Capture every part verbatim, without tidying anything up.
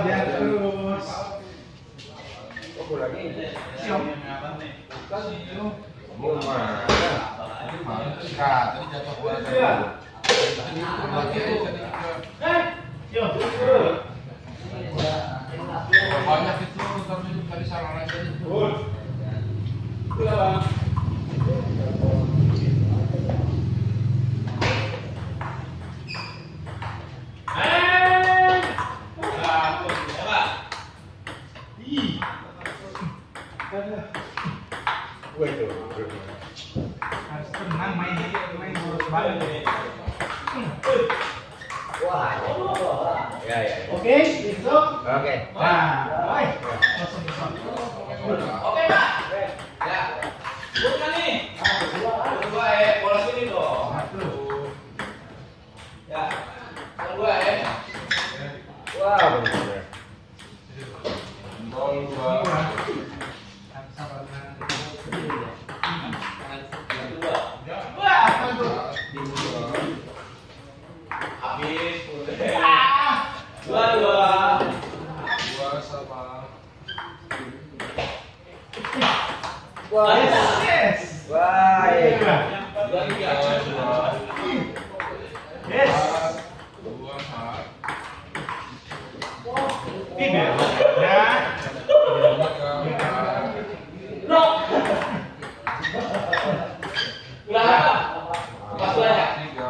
lihat terus. Oh, lagi. Siap. Mau mana? Nah, tadi jatuh bola tadi. Eh, yuk. Banyak itu tapi tadi salah aja itu. Gue itu. Harus tenang main main boros banget deh. Wah. Ya ya. Oke, itu. Oke. Nah, baik. Kosong kosong. Oke, Pak. Ya. Bukan nih. Dua eh, bola sini dong. Satu. Ya. Dua eh. Wah, benar. Gol dua. Dua. Wah, apa tuh? Habis. Dua dua. Dua sama. Wah. Yes. Wah. Dua. Dua tiga. Yes. Dua sama. Tiga. Ya. No. Berapa? Pas banyak. Tiga.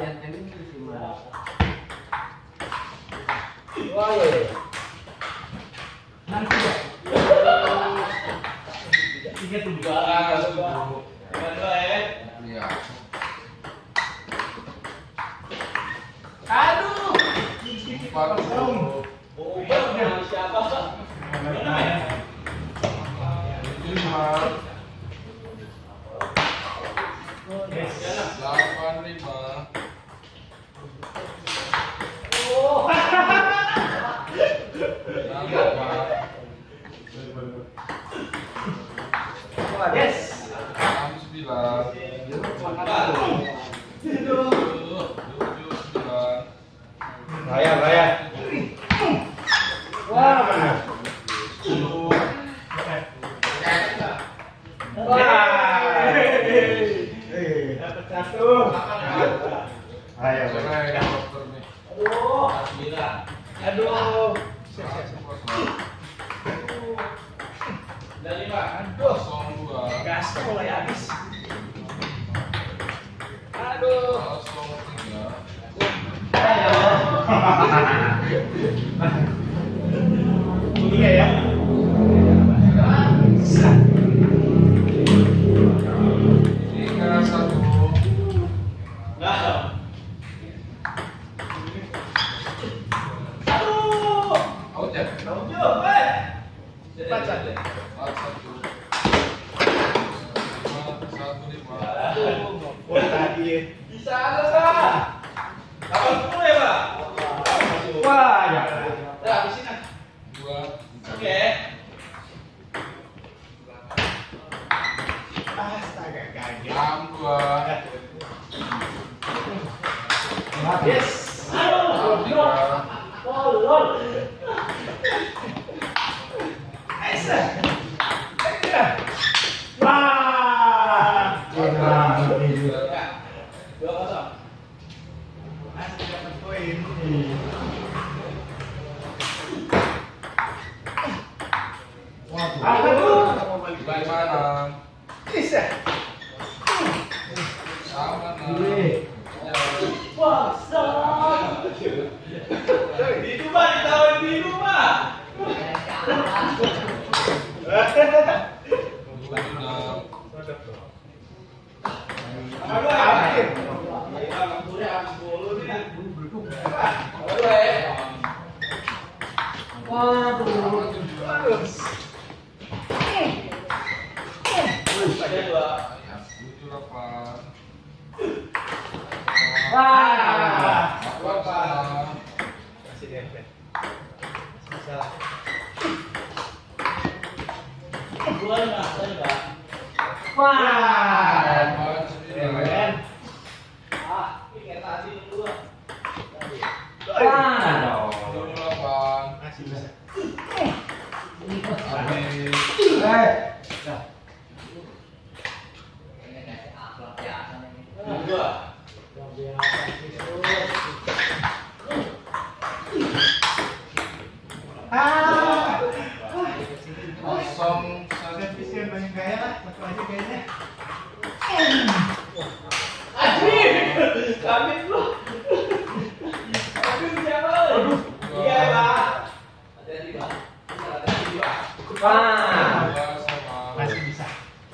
Wah, ya. Nanti ya. Tiga tujuh. Dua dua. Dua eh. Iya. Aduh. Empat Kosong. Oh, sama siapa? Mana ya? lima. Yes. Delapan lima. Oh. Enam empat. Yes. Enam sembilan. Tidur. Tujuh sembilan. Bahaya, bahaya. Wah, mana? Sepuluh. Wah. Dapat satu. Bahaya, Jelek bahaya. dokter nih. Aduh. Sembilan. Aduh. Satu kosong. Dan lima. Kosong dua. Gas mulai habis. Aduh. Kosong tiga. Iya ya. Tiga satu. Nah. Aduh. Out ya? Tujuh. Eh. Cepat saja. Empat satu. Lima satu lima. Aduh. Oh tadi. Bisa ada Pak. Delapan puluh ya Pak. Wah ya. Udah habisin ah. Dua. Oke. Astaga gajah. Enam dua. Yes. Aduh. Tiga. Lol lol. Nice. Wah. Ya. Dua kosong. Masih dapat poin. Aduh. Lima enam. Bisa. Sama enam. Boleh. Puasa. Di rumah ditawarin di rumah. Dua enam. Aduh, habis. Ya, lampunya habis bolu nih. Aduh, eh. Waduh. Waduh. Ada dua. Tujuh delapan. Wah. Delapan sama. Masih D P. Bisa. Dua lima, dua lima. Wah. Delapan sembilan. Ah, ini tadi dulu. Wah. Tujuh delapan. Masih bisa. Habis. Eh. Dua. Ah. Kosong Ada visi banyak gaya lah, satu aja kayaknya. Aduh, kami lu. Aduh, siapa? Iya, Pak. Hati-hati, Pak. Hati-hati, Pak. Wah. dua sama. Masih bisa.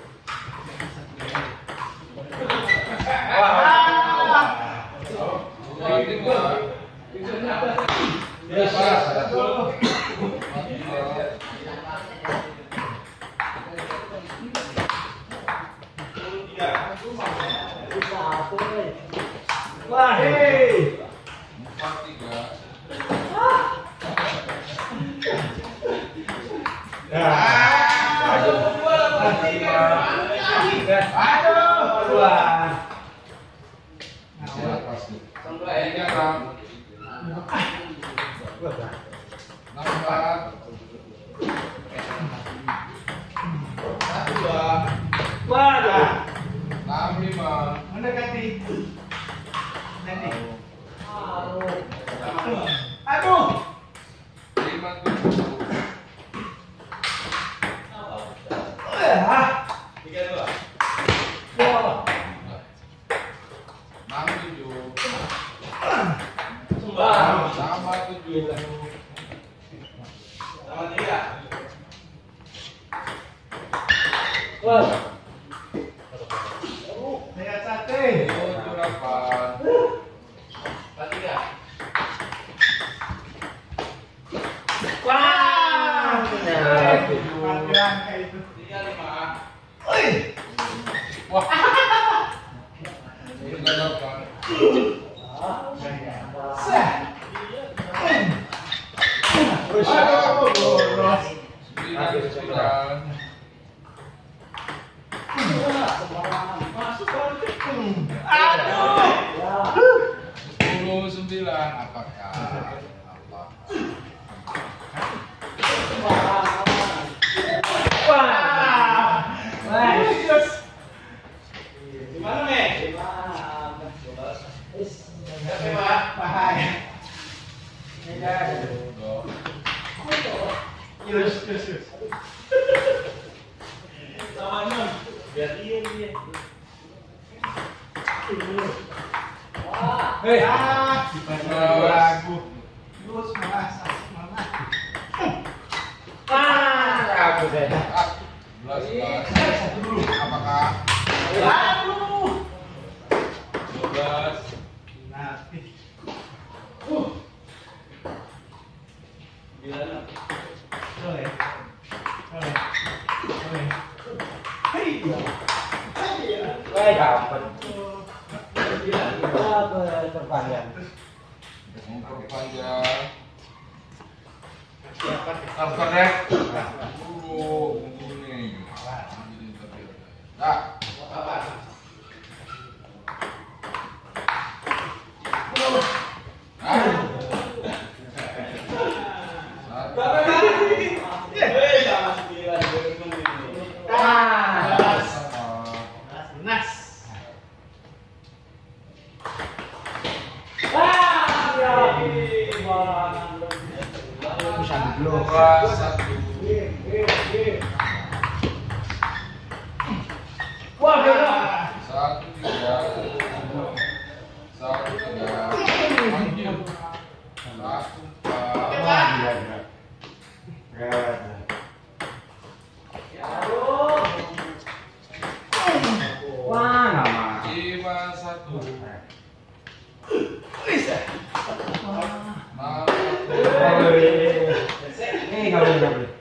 Dua tiga. Wah, hei. Empat tiga. Aduh. Aduh. Wah. Siap pasti. Sampai ya. Tiga enam. Enam empat. Satu, dua. Wah. Enam lima. Mendekati. Nanti. Sama. Aduh. Lima tujuh. Ah. Tiga, dua. Enam tujuh. Sumbang. Sama tujuh. Sama tiga. Wah. Lihat sate. Tujuh delapan. Empat, tiga. Wah. Panjang kayak itu. Tiga, lima. Oi. Wah. Tiga delapan. Sah. Aduh, boros. Sembilan sembilan. Aduh. Sepuluh sembilan. Apakah? Apa? Wah. Bagus. Gimana, Mek? Oke, Pak. Bahaya. Dua. Yus, yus, yus. Sama enam. Biar dia dia. Hei. Ah, ragu. Yus, malas, malas. Wah. Aku deh. Belas belas. Satu dulu. Apakah? Aduh. Dua belas. Nanti. Gimana? Boleh. Boleh. Boleh. Hei. Wah, dapat. Terpanjang. Untuk panjang. Cover deh. Dulu kuning. Nah, Apa? Eh, sama sembilan. Ah. sama. Nas. Dua satu. Wah, Satu tiga. Satu tiga. Lanjut. Satu empat. Wah, nggak mah. Lima satu. Enam satu. Ini nggak boleh, nggak boleh.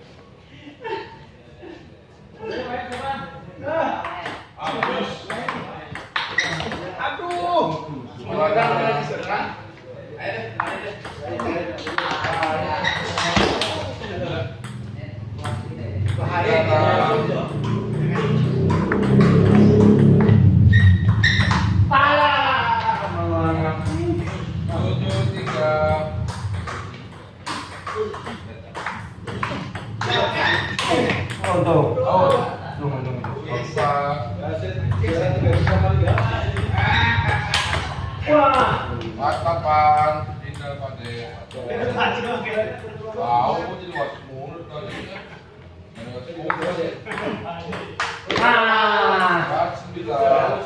Habis. aduh. Dua enam. Tujuh tiga. Oh, tuh. Oh, Tunggu, tunggu. Bapak. Wah. Matapan. Tinggal pada. Wow, kok jadi wasit mulut kali ya? Jadi wasit mulut. Ah. Empat sembilan.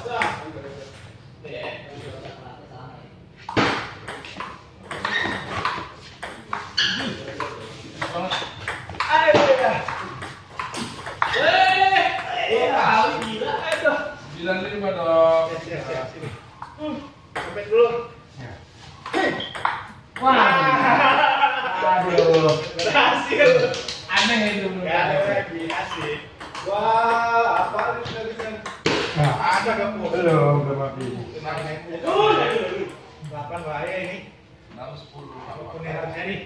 Sembilan lima dong. Sampai dulu. Wah. Aduh. Berhasil. Aneh itu. Ya, lagi asik. Wah, apa ini bisa? Nah, Ada kamu. belum, belum habis. Delapan bahaya ini. Enam sepuluh. Penerangnya nih.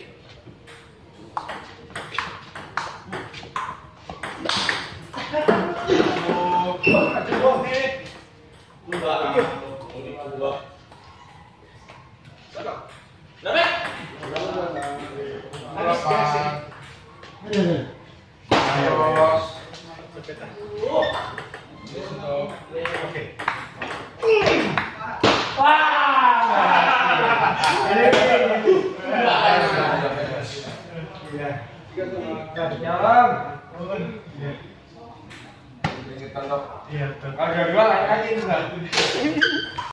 Oh, Coba nih. Dua. Dua. Dapat. delapan. Ayo. Terus. Yes, dong. Oke. Jalan. Ingetan dong. Iya, Ada dua lagi lagi.